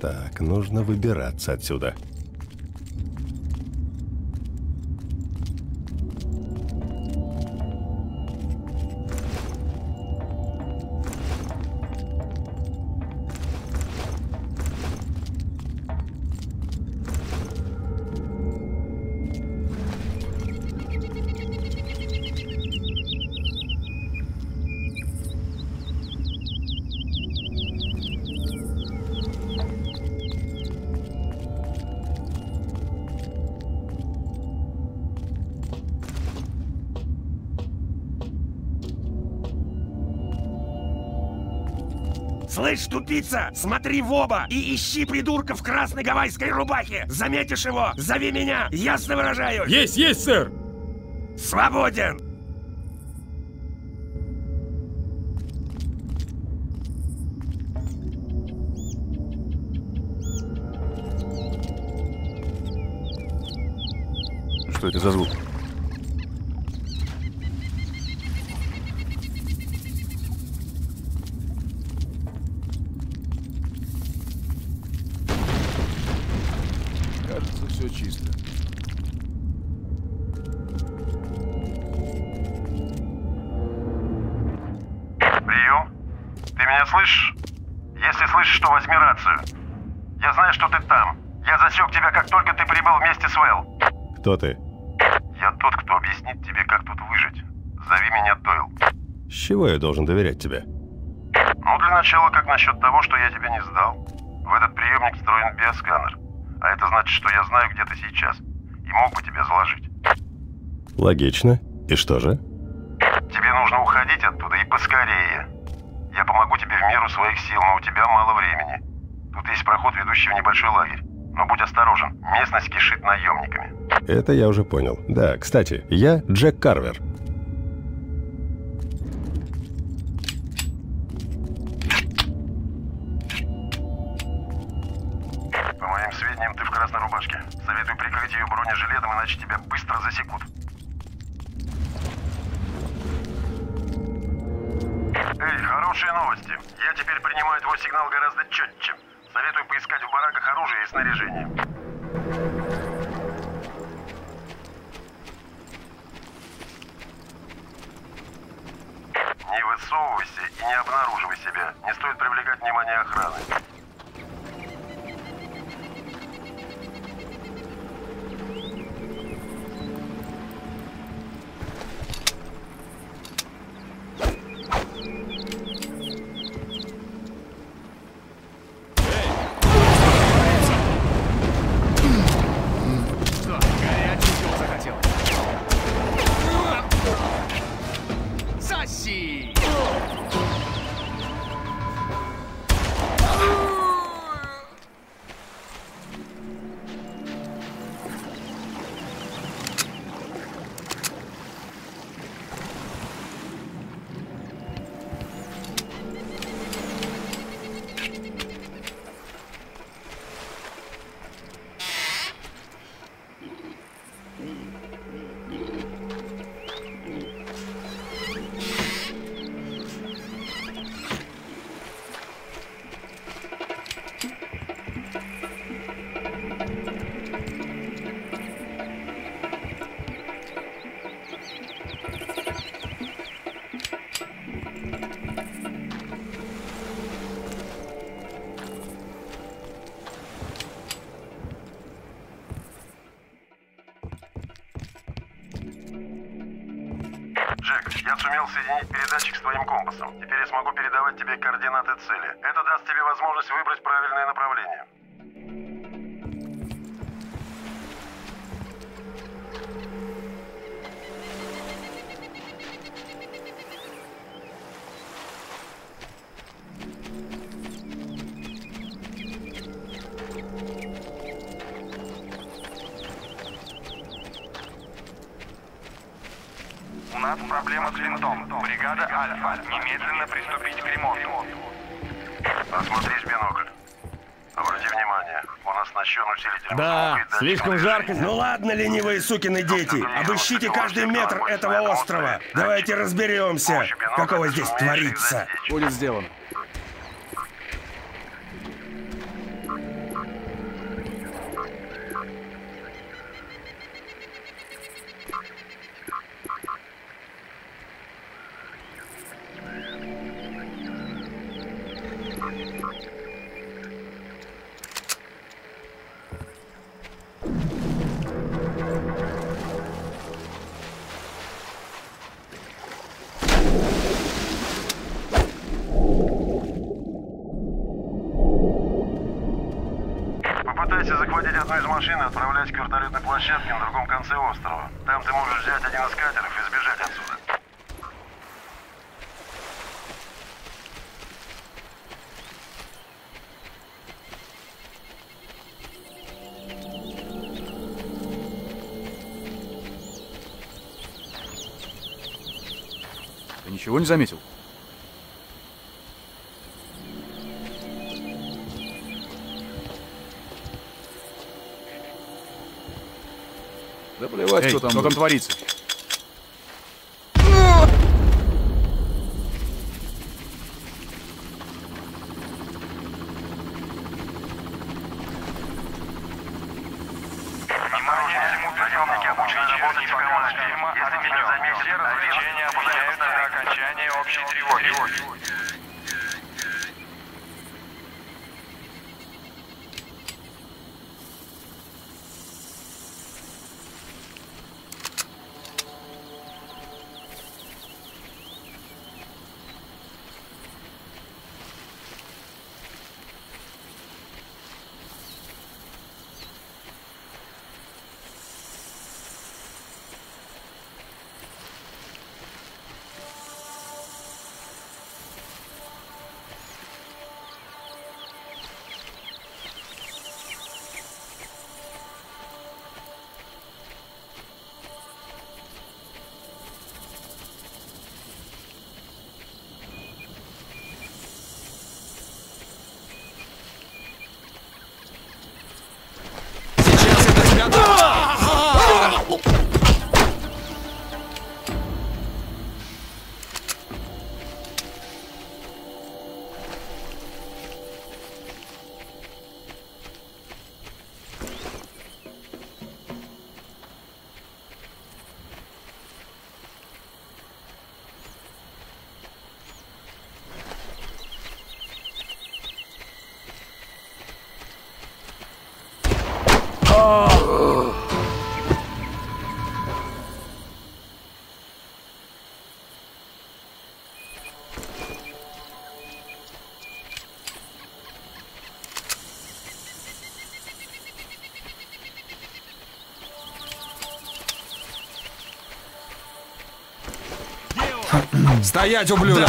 Так, нужно выбираться отсюда. Слышь, тупица, смотри в оба и ищи придурка в красной гавайской рубахе. Заметишь его, зови меня, ясно выражаю. Есть, сэр! Свободен! Что это за звук? Кажется, все чисто. Прием. Ты меня слышишь? Если слышишь, то возьми рацию. Я знаю, что ты там. Я засек тебя, как только ты прибыл вместе с Вэл. Кто ты? Я тот, кто объяснит тебе, как тут выжить. Зови меня Дойл. С чего я должен доверять тебе? Ну, для начала, как насчет того, что я тебя не сдал? В этот приемник встроен биосканер. А это значит, что я знаю, где ты сейчас. И мог бы тебя заложить. Логично. И что же? Тебе нужно уходить оттуда и поскорее. Я помогу тебе в меру своих сил, но у тебя мало времени. Тут есть проход, ведущий в небольшой лагерь. Но будь осторожен, местность кишит наемниками. Это я уже понял. Да, кстати, я Джек Карвер. По моим сведениям, ты в красной рубашке. Советую прикрыть ее бронежилетом, иначе тебя быстро засекут. Эй, хорошие новости. Я теперь принимаю твой сигнал гораздо четче. Советую поискать в бараках оружие и снаряжение. Не высовывайся и не обнаруживай себя. Не стоит привлекать внимание охраны. Джек, я сумел соединить передатчик с твоим компасом. Теперь я смогу передавать тебе координаты цели. Это даст тебе возможность выбрать правильное направление. У нас проблема с винтом. Бригада Альфа. Немедленно приступить к ремонту. Осмотрись в бинокль. Обрати внимание, он оснащен усилителем Да, звука и датчиком слишком жарко. движения. Ну ладно, ленивые сукины дети. Обыщите каждый метр этого острова. Давайте разберемся, какого здесь творится. Будет сделано. Попытайся захватить одну из машин и отправляйся к вертолетной площадке на другом конце острова. Там ты можешь взять один из катеров и сбежать отсюда. Ты ничего не заметил? Да плевать, Эй, что там творится. Внимание, всему приемники обучения сертификованного фильма отменен. Все развлечения обновляются до окончания общей тревоги. Стоять, ублюдок!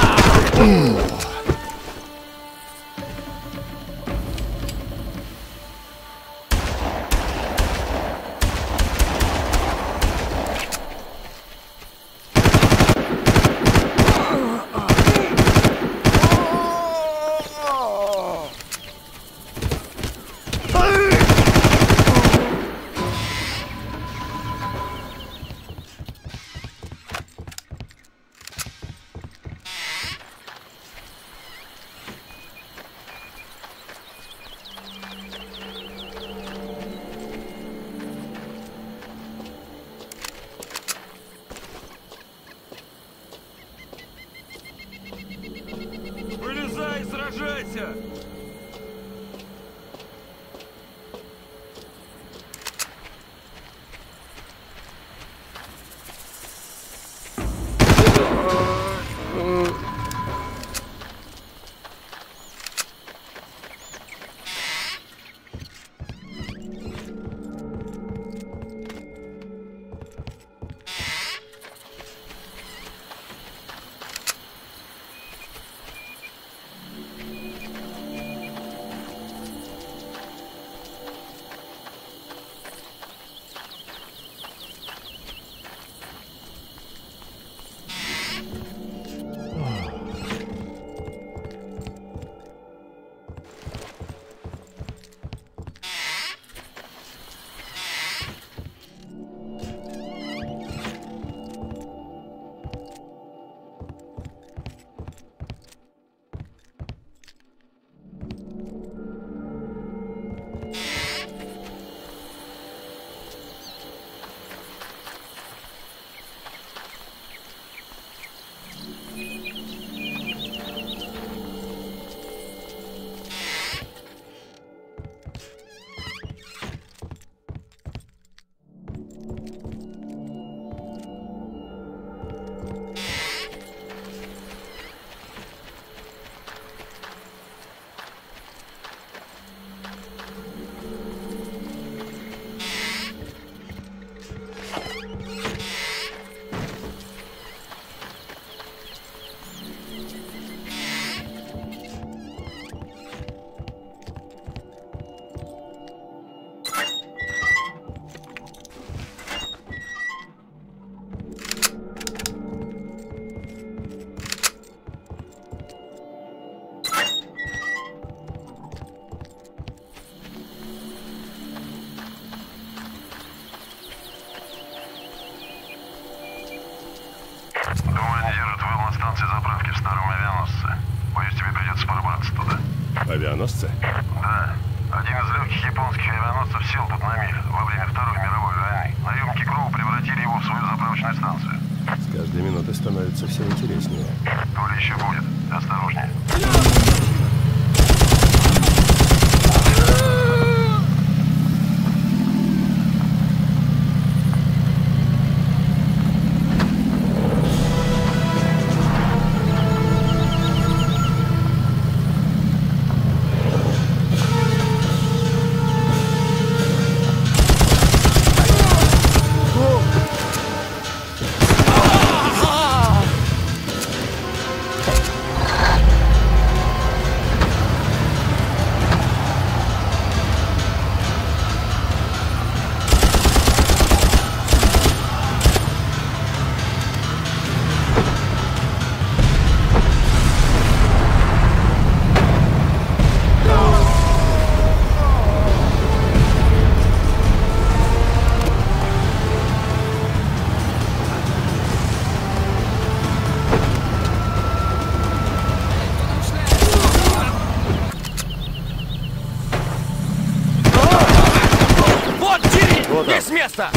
Вылезай, сражайся! Авианосцы? Да. Один из легких японских авианосцев сел тут на мель во время Второй мировой войны. Наемники Кроу превратили его в свою заправочную станцию. С каждой минутой становится все интереснее. То ли еще будет. Осторожнее. Не с места!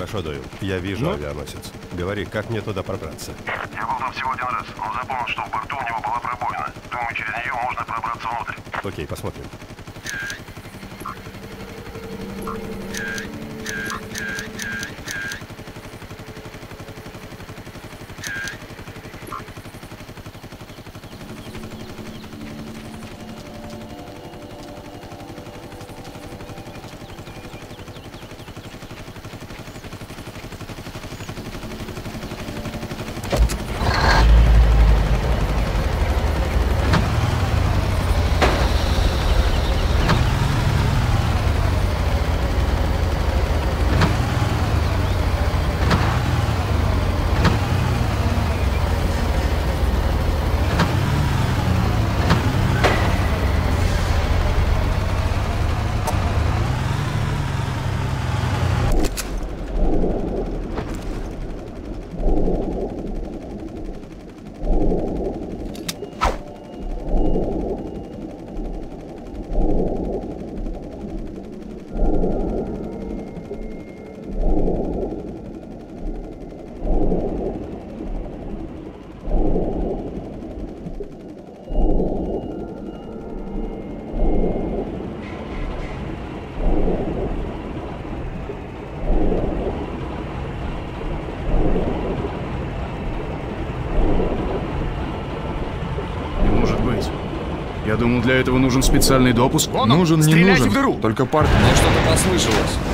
Хорошо, Дойл. Я вижу авианосец. Говори, как мне туда пробраться? Я был там всего один раз, но запомнил, что в борту у него была пробоина. Думаю, через нее можно пробраться внутрь. Окей, посмотрим. Я думал, для этого нужен специальный допуск. Вон он, Нужен, не стреляйте нужен. в дыру. Только парк. Мне что-то послышалось.